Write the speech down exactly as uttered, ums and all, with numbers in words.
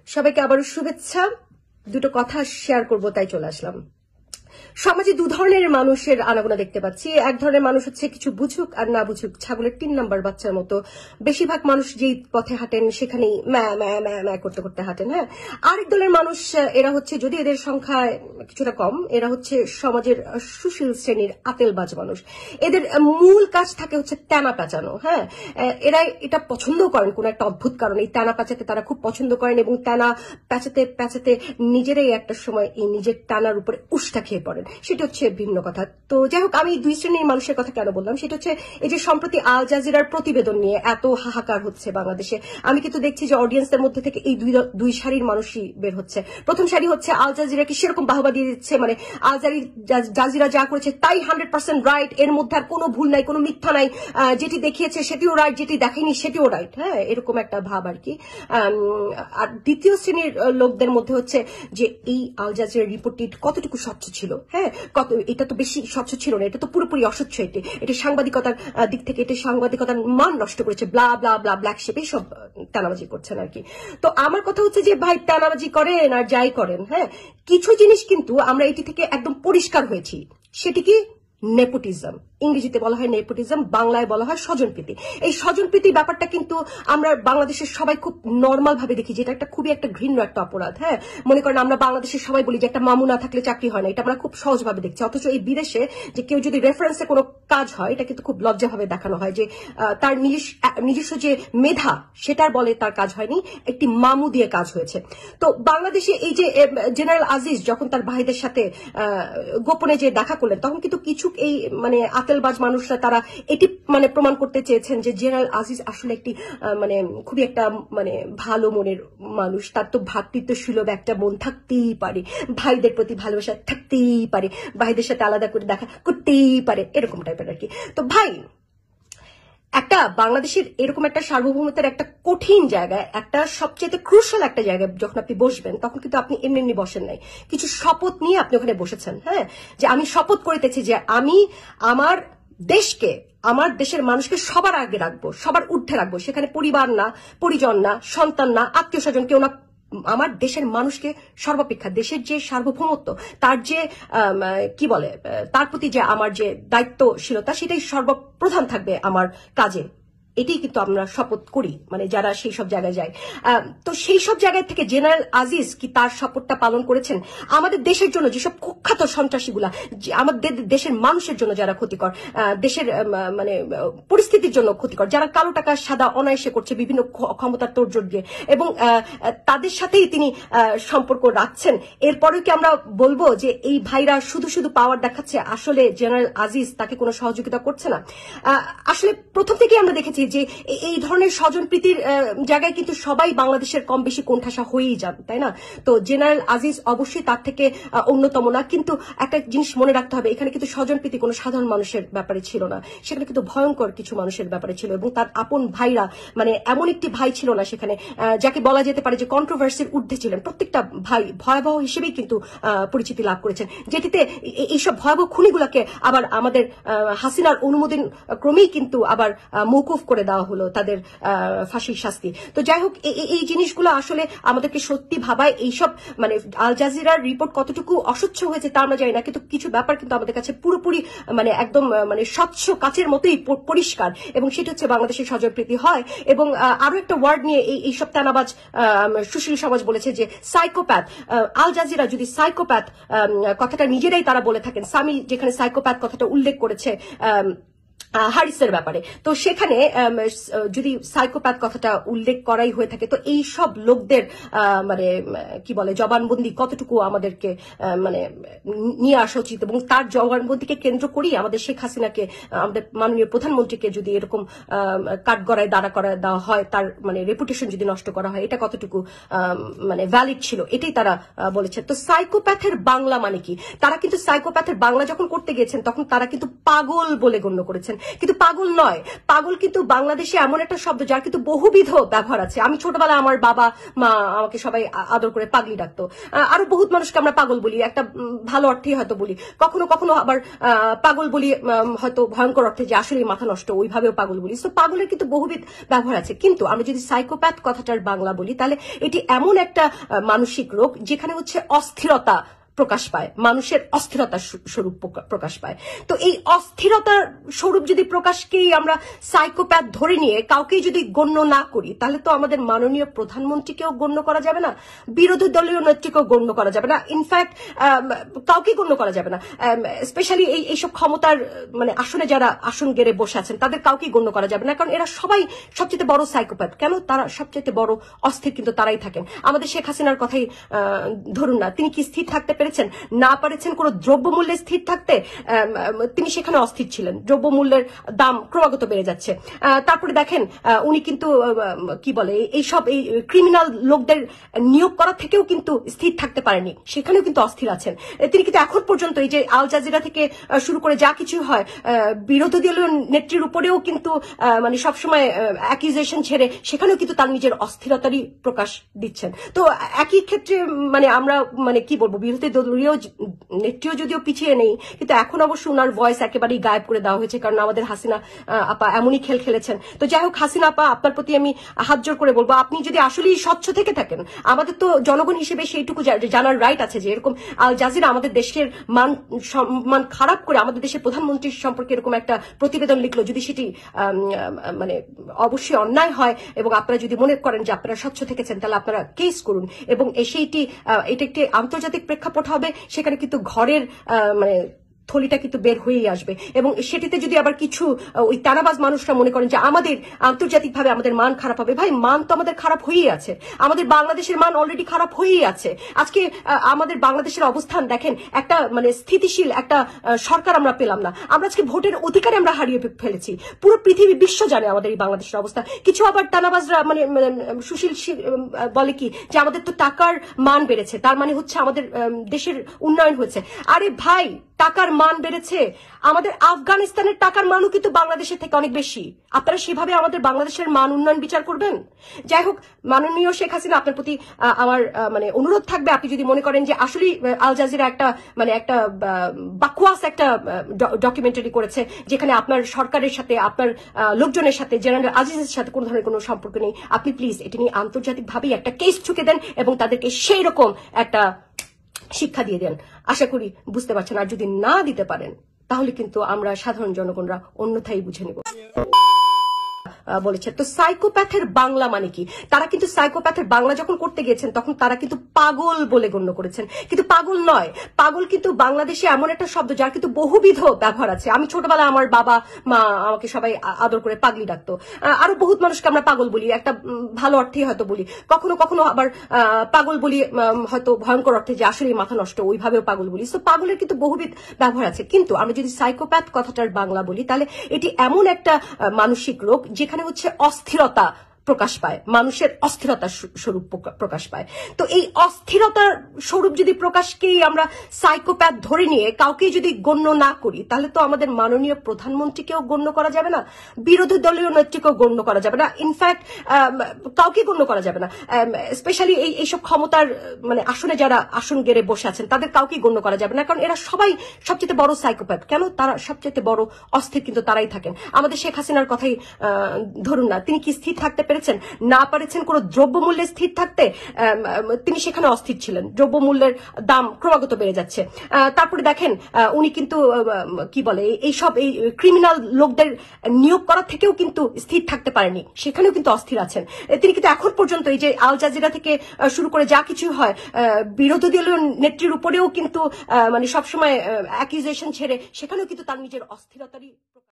সবাইকে আবারও শুভেচ্ছা। দুটো কথা শেয়ার করব তাই চলে আসলাম। সমাজে দু ধরনের মানুষের আনাগোনা দেখতে পাচ্ছি। এক ধরনের মানুষ হচ্ছে কিছু বুঝুক আর না বুঝুক ছাগলের তিন নাম্বার বাচ্চার মতো। বেশিরভাগ মানুষ যেই পথে হাঁটেন সেখানেই ম্যা ম্যা ম্যা ম্যা করতে করতে হাঁটেন। হ্যাঁ, আরেক দলের মানুষ এরা হচ্ছে, যদি এদের সংখ্যায় কিছুটা কম, এরা হচ্ছে সমাজের সুশীল শ্রেণীর আতেলবাজ মানুষ। এদের মূল কাজ থাকে হচ্ছে টানা পেঁচানো। হ্যাঁ, এরা এটা পছন্দ করেন কোন একটা অদ্ভুত কারণে। এই টানা পেঁচাতে তারা খুব পছন্দ করেন এবং টানা পেঁচাতে পেঁচাতে নিজেরাই একটা সময় এই নিজের টানার উপরে উষ্টা খেয়ে পড়েন। সেটা হচ্ছে ভিন্ন কথা। তো যাই হোক, আমি দুই শ্রেণীর মানুষের কথা কেন বললাম সেটা হচ্ছে এই যে সম্প্রতি আল জাজিরার প্রতিবেদন নিয়ে এত হাহাকার হচ্ছে বাংলাদেশে, আমি কিন্তু দেখছি যে অডিয়েন্সের মধ্যে থেকে এই দুই দুই সারির মানুষই বের হচ্ছে। প্রথম সারি হচ্ছে আল জাজিরাকে সেরকম বাহবা দিয়ে দিচ্ছে, মানে আল জাজিরা যা করেছে তাই হান্ড্রেড পার্সেন্ট রাইট, এর মধ্যে আর কোনো ভুল নাই, কোনো মিথ্যা নাই, যেটি দেখিয়েছে সেটিও রাইট, যেটি দেখেনি সেটিও রাইট। হ্যাঁ, এরকম একটা ভাব আর কি। আর দ্বিতীয় শ্রেণীর লোকদের মধ্যে হচ্ছে যে এই আল জাজিরার রিপোর্টটি কতটুকু স্বচ্ছ ছিল। হ্যাঁ, কত এটা তো বেশি স্বচ্ছ ছিল না, এটা তো পুরোপুরি অস্বচ্ছ। এটি এটা সাংবাদিকতার দিক থেকে এটা সাংবাদিকতার মান নষ্ট করেছে, ব্লা ব্লা ব্লা ব্ল্যাক শেপ এইসব টানাবাজি করছেন আর কি। তো আমার কথা হচ্ছে যে ভাই, টানাবাজি করেন আর যাই করেন, হ্যাঁ, কিছু জিনিস কিন্তু আমরা এটি থেকে একদম পরিষ্কার হয়েছি। সেটি কি? নেপোটিজম। ইংরেজিতে বলা হয় নেপোটিজম, বাংলায় বলা হয় স্বজনপ্রীতি। এই স্বজনপ্রীতি ব্যাপারটা কিন্তু আমরা বাংলাদেশের সবাই খুব নর্মাল ভাবে দেখি, যেটা একটা খুবই একটা ঘৃণ্য একটা অপরাধ। হ্যাঁ, মনে করেন আমরা বাংলাদেশের সবাই বলি যে একটা মামু না থাকলে চাকরি হয় না, এটা আমরা খুব সহজভাবে দেখছি। অথচ এই বিদেশে যে কেউ যদি রেফারেন্সে কোনো কাজ হয়, এটা কিন্তু খুব লজ্জাভাবে দেখানো হয় যে তার নিজস্ব যে মেধা সেটার বলে তার কাজ হয়নি, একটি মামু দিয়ে কাজ হয়েছে। তো বাংলাদেশে এই যে জেনারেল আজিজ যখন তার ভাইদের সাথে গোপনে যে দেখা করলেন, তখন কিন্তু কিছু এই মানে আতেলবাজ মানুষরা তারা এটি মানে প্রমাণ করতে চেয়েছেন যে জেনারেল আজিজ আসলে একটি মানে খুবই একটা মানে ভালো মনের মানুষ, তার তো ভ্রাতৃত্বসুলভ একটা মন থাকতেই পারে, ভাইদের প্রতি ভালোবাসা থাকতেই পারে, ভাইদের সাথে আলাদা করে দেখা করতেই পারে, এরকম টাইপের আর কি। তো ভাই, একটা বাংলাদেশের এরকম একটা সার্বভৌমত্বের একটা কঠিন জায়গায়, একটা সবচেয়ে ক্রুশাল একটা জায়গায় যখন আপনি বসবেন, তখন কিন্তু আপনি এমনি এমনি বসেন নাই, কিছু শপথ নিয়ে আপনি ওখানে বসেছেন। হ্যাঁ, যে আমি শপথ করিতেছি যে আমি আমার দেশকে, আমার দেশের মানুষকে সবার আগে রাখবো, সবার ঊর্ধ্বে রাখবো। সেখানে পরিবার না, পরিজন না, সন্তান না, আত্মীয় স্বজন কেউ না, আমার দেশের মানুষকে সর্বাপেক্ষা, দেশের যে সার্বভৌমত্ব, তার যে কি বলে, তার প্রতি যে আমার যে দায়িত্বশীলতা, সেটাই সর্বপ্রধান থাকবে আমার কাজে। এটাই কিন্তু আমরা শপথ করি, মানে যারা সেই সব জায়গায় যায়। তো সেই সব জায়গায় থেকে জেনারেল আজিজ কি তার শপথটা পালন করেছেন? আমাদের দেশের জন্য যেসব কুখ্যাত সন্ত্রাসীগুলা, আমাদের দেশের মানুষের জন্য যারা ক্ষতিকর, দেশের মানে পরিস্থিতির জন্য ক্ষতিকর, যারা কালো টাকা সাদা অনায়াসে করছে বিভিন্ন ক্ষমতার তোড়জোড় দিয়ে, এবং তাদের সাথেই তিনি সম্পর্ক রাখছেন, এরপরেও কি আমরা বলবো যে এই ভাইরা শুধু শুধু পাওয়ার দেখাচ্ছে? আসলে জেনারেল আজিজ তাকে কোনো সহযোগিতা করছে না। আসলে প্রথম থেকে আমরা দেখেছি যে এই ধরনের স্বজনপ্রীতির জায়গায় কিন্তু সবাই বাংলাদেশের কম বেশি কোণঠাসা হয়েই যান, তাই না? তো জেনারেল আজিজ অবশ্যই তার থেকে অন্যতম না, কিন্তু একটা জিনিস মনে রাখতে হবে, এখানে কিন্তু স্বজনপ্রীতি কোনো সাধারণ মানুষের ব্যাপারে ছিল না, সেখানে কিন্তু ভয়ঙ্কর কিছু মানুষের ব্যাপারে ছিল। এবং তার আপন ভাইরা, মানে এমন একটি ভাই ছিল না সেখানে যাকে বলা যেতে পারে যে কন্ট্রোভার্সির ঊর্ধ্বে ছিলেন। প্রত্যেকটা ভাই ভয়াবহ হিসেবেই কিন্তু পরিচিতি লাভ করেছেন, যেটিতে এইসব ভয়াবহ খুনিগুলোকে আবার আমাদের হাসিনার অনুমোদন ক্রমেই কিন্তু আবার মৌকুফ করে দেওয়া হলো তাদের ফাঁসির শাস্তি। তো যাই হোক, এই জিনিসগুলো আসলে আমাদেরকে সত্যি ভাবায়। এইসব মানে আল জাজিরার রিপোর্ট কতটুকু অস্বচ্ছ হয়েছে তা আমরা জানি না, কিন্তু কিছু ব্যাপার কিন্তু আমাদের কাছে পুরোপুরি মানে একদম মানে স্বচ্ছ কাচের মতোই পরিষ্কার, এবং সেটা হচ্ছে বাংলাদেশের স্বজনপ্রীতি হয়। এবং আরো একটা ওয়ার্ড নিয়ে এইসব টানাবাজ সুশীল সমাজ বলেছে যে সাইকোপ্যাথ। আল জাজিরা যদি সাইকোপ্যাথ কথাটা নিজেরাই তারা বলে থাকেন, সামি যেখানে সাইকোপ্যাথ কথাটা উল্লেখ করেছে হারিসের ব্যাপারে, তো সেখানে যদি সাইকোপ্যাথ কথাটা উল্লেখ করাই হয়ে থাকে, তো এই সব লোকদের মানে কি বলে জবানবন্দি কতটুকু আমাদেরকে মানে নিয়ে আসা উচিত, এবং তার জবানবন্দিকে কেন্দ্র করেই আমাদের শেখ হাসিনাকে, আমাদের মাননীয় প্রধানমন্ত্রীকে যদি এরকম কাঠগড়ায় দাঁড়া করা দেওয়া হয়, তার মানে রেপুটেশন যদি নষ্ট করা হয়, এটা কতটুকু মানে ভ্যালিড ছিল, এটাই তারা বলেছে। তো সাইকোপ্যাথের বাংলা মানে কি? তারা কিন্তু সাইকোপ্যাথের বাংলা যখন করতে গিয়েছেন, তখন তারা কিন্তু পাগল বলে গণ্য করেছেন। কিন্তু পাগল নয়। পাগল কিন্তু বাংলাদেশে এমন একটা শব্দ যার কিন্তু বহুবিধ ব্যবহার আছে। আমি ছোটবেলায় আমার বাবা মা আমাকে সবাই আদর করে পাগলি ডাকতো। আরো বহুত মানুষকে আমরা পাগল বলি, একটা ভালো অর্থেই হয়তো বলি, কখনো কখনো আবার পাগল বলি হয়তো ভয়ঙ্কর অর্থে, যে আসলে মাথা নষ্ট, ওইভাবেও পাগল বলি। তো পাগলের কিন্তু বহুবিধ ব্যবহার আছে। কিন্তু আমরা যদি সাইকোপ্যাথ কথাটার বাংলা বলি, তাহলে এটি এমন একটা মানসিক রোগ যেখানে হচ্ছে অস্থিরতা প্রকাশ পায়, মানুষের অস্থিরতার স্বরূপ প্রকাশ পায়। তো এই অস্থিরতার স্বরূপ যদি প্রকাশকেই আমরা সাইকোপ্যাথ ধরে নিয়ে কাউকেই যদি গণ্য না করি, তাহলে তো আমাদের মাননীয় প্রধানমন্ত্রীকেও গণ্য করা যাবে না, বিরোধী দলীয় নেত্রীকেও গণ্য করা যাবে না, ইনফ্যাক্ট কাউকে গণ্য করা যাবে না। স্পেশালি এই এইসব ক্ষমতার মানে আসনে যারা আসন গেড়ে বসে আছেন তাদের কাউকেই গণ্য করা যাবে না, কারণ এরা সবাই সবচেয়ে বড় সাইকোপ্যাথ। কেন? তারা সবচেয়ে বড় অস্থির কিন্তু তারাই থাকেন। আমাদের শেখ হাসিনার কথাই ধরুন না, তিনি কি স্থির থাকতে পেরেছেন? না পারেছেন কোন দ্রব্যমূল্যে স্থির থাকতে। তিনি সেখানে অস্থির ছিলেন, দ্রব্যমূল্যের দাম ক্রমাগত বেড়ে যাচ্ছে। তারপরে দেখেন উনি কিন্তু কি বলে এইসব এই ক্রিমিনাল লোকদের নিয়োগ করা থেকেও কিন্তু স্থির থাকতে পারেনি, সেখানেও কিন্তু অস্থির আছেন তিনি। কিন্তু এখন পর্যন্ত এই যে আল জাজিরা থেকে শুরু করে যা কিছু হয়, বিরোধী দলীয় নেত্রীর উপরেও কিন্তু মানে সবসময় অ্যাকিউজেশন ছেড়ে সেখানেও কিন্তু তার নিজের অস্থিরতারই প্রকাশ দিচ্ছেন। তো একই ক্ষেত্রে মানে আমরা মানে কি বলবো, বিরোধী দলীয় নেত্রীও যদিও পিছিয়ে নেই, কিন্তু এখন অবশ্য ওনার ভয়েস একেবারেই গায়েব করে দেওয়া হয়েছে, কারণ আমাদের হাসিনা আপা এমনই খেল খেলেছেন। তো যাই হোক, হাসিনা আপা আপনার প্রতি আমি হাত জোর করে বলবো, আপনি যদি আসলেই স্বচ্ছ থেকে থাকেন, আমাদের তো জনগণ হিসেবে সেইটুকু জানার রাইট আছে যে এরকম আল জাজিরা আমাদের দেশের মান সম্মান খারাপ করে আমাদের দেশের প্রধানমন্ত্রীর সম্পর্কে এরকম একটা প্রতিবেদন লিখলো, যদি সেটি মানে অবশ্যই অন্যায় হয় এবং আপনারা যদি মনে করেন যে আপনারা স্বচ্ছ থেকেছেন, তাহলে আপনারা কেস করুন এবং সেইটি এটা একটি আন্তর্জাতিক প্রেক্ষাপট হবে, সেখানে কিন্তু ঘরের মানে থলিটা কিন্তু বের হয়েই আসবে। এবং সেটিতে যদি আবার কিছু ওই তারাবাজ মানুষরা মনে করেন যে আমাদের আন্তর্জাতিকভাবে আমাদের মান খারাপ হবে, ভাই মান তো আমাদের খারাপ হয়েই আছে, আমাদের বাংলাদেশের মান অলরেডি খারাপ হয়েই আছে। আজকে আমাদের বাংলাদেশের অবস্থান দেখেন, একটা মানে স্থিতিশীল একটা সরকার আমরা পেলাম না, আমরা আজকে ভোটের অধিকারে আমরা হারিয়ে ফেলেছি। পুরো পৃথিবী বিশ্ব জানে আমাদের এই বাংলাদেশের অবস্থা। কিছু আবার টানাবাজরা মানে সুশীল বলে কি যে আমাদের তো টাকার মান বেড়েছে, তার মানে হচ্ছে আমাদের দেশের উন্নয়ন হয়েছে। আরে ভাই, টাকার মান বেড়েছে, আমাদের আফগানিস্তানের টাকার মানও কিন্তু বাংলাদেশের থেকে অনেক বেশি। আপনারা সেভাবে আমাদের বাংলাদেশের মান উন্নয়ন বিচার করবেন? যাই হোক, মাননীয় শেখ হাসিনা, আপনার প্রতি আমার মানে অনুরোধ থাকবে, আপনি যদি মনে করেন যে আসলে আল জাজিরা একটা মানে একটা বাকওয়াস একটা ডকুমেন্টারি করেছে, যেখানে আপনার সরকারের সাথে আপনার লোকজনের সাথে জেনারেল আজিজের সাথে কোনো ধরনের কোনো সম্পর্ক নেই, আপনি প্লিজ এটি নিয়ে আন্তর্জাতিকভাবেই একটা কেস ঠুকে দেন এবং তাদেরকে সেই রকম একটা শিক্ষা দিয়ে দেন। আশা করি বুঝতে পারছেন। আর যদি না দিতে পারেন, তাহলে কিন্তু আমরা সাধারণ জনগণরা অন্যথায় বুঝে নেব বলেছে। তো সাইকোপ্যাথের বাংলা মানে কি? তারা কিন্তু সাইকোপ্যাথের বাংলা যখন করতে গিয়েছেন, তখন তারা কিন্তু পাগল বলে গণ্য করেছেন, কিন্তু পাগল নয়। পাগল কিন্তু বাংলাদেশে এমন একটা শব্দ যার কিন্তু বহুবিধ ব্যবহার আছে। আমি ছোটবেলায় আমার বাবা মা আমাকে সবাই আদর করে পাগলি ডাকতো। আরো বহুত মানুষকে আমরা পাগল বলি, একটা ভালো অর্থেই হয়তো বলি, কখনো কখনো আবার পাগল বলি হয়তো ভয়ঙ্কর অর্থে, যে আসলে মাথা নষ্ট, ওইভাবেও পাগল বলি। তো পাগলের কিন্তু বহুবিধ ব্যবহার আছে। কিন্তু আমরা যদি সাইকোপ্যাথ কথাটার বাংলা বলি, তাহলে এটি এমন একটা মানসিক রোগ যেখানে হচ্ছে অস্থিরতা প্রকাশ পায়, মানুষের অস্থিরতার স্বরূপ প্রকাশ পায়। তো এই অস্থিরতার স্বরূপ যদি প্রকাশকেই আমরা সাইকোপ্যাথ ধরে নিয়ে কাউকেই যদি গণ্য না করি, তাহলে তো আমাদের মাননীয় প্রধানমন্ত্রীকেও গণ্য করা যাবে না, বিরোধী দলীয় নেত্রীকেও গণ্য করা যাবে না, ইনফ্যাক্ট কাউকে গণ্য করা যাবে না। স্পেশালি এই এইসব ক্ষমতার মানে আসনে যারা আসন গেড়ে বসে আছেন তাদের কাউকেই গণ্য করা যাবে না, কারণ এরা সবাই সবচেয়ে বড় সাইকোপ্যাথ। কেন? তারা সবচেয়ে বড় অস্থির কিন্তু তারাই থাকেন। আমাদের শেখ হাসিনার কথাই ধরুন না, তিনি কি স্থির থাকতে পেরেছেন? না পারেছেন কোন দ্রব্যমূল্যে স্থির থাকতে। তিনি সেখানে অস্থির ছিলেন, দ্রব্যমূল্যের দাম ক্রমাগত বেড়ে যাচ্ছে। তারপরে দেখেন উনি কিন্তু কি বলে এইসব এই ক্রিমিনাল লোকদের নিয়োগ করা থেকেও কিন্তু স্থির থাকতে পারেনি, সেখানেও কিন্তু অস্থির আছেন তিনি। কিন্তু এখন পর্যন্ত এই যে আল জাজিরা থেকে শুরু করে যা কিছু হয়, বিরোধী দলীয় নেত্রীর উপরেও কিন্তু মানে সবসময় অ্যাকিউজেশন ছেড়ে সেখানেও কিন্তু তার নিজের অস্থিরতারই